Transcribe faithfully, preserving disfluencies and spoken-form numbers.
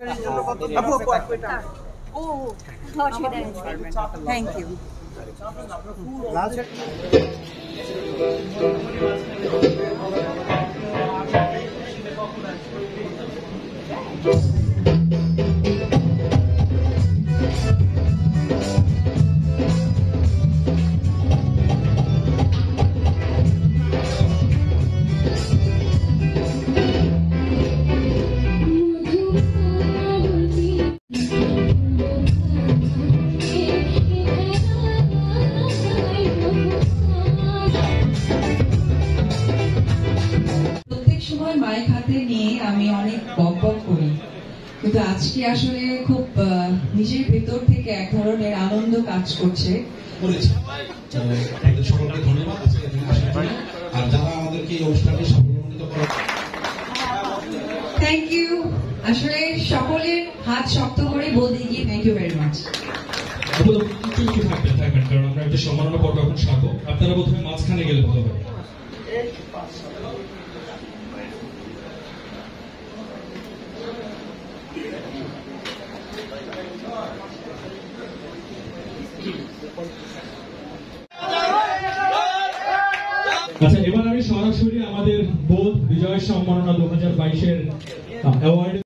Oh, thank you. সময় mic হাতে নিয়ে আমি অনেক বক বক করি, কিন্তু আজকে আসলে খুব নিজের ভেতর থেকে এক ধরনের আনন্দ কাজ করছে। সকলকে ধন্যবাদ আর যারা আমাদেরকে এই অনুষ্ঠানটি সফলমণ্ডিত করে। Thank you. আসলে সকলের হাত শক্ত করে বলতে গিয়ে থ্যাংক ইউ ভেরি মাচ। থাকবেন থাকবেন কারণ আমরা একটা সম্মাননা পর্ব এখন সারবো। আপনারা প্রথমে মাঝখানে গেলে ভালো হবে। আচ্ছা, এবার আমি সরাসরি আমাদের বোধ বিজয় সম্মাননা দু হাজার বাইশের অ্যাওয়ার্ড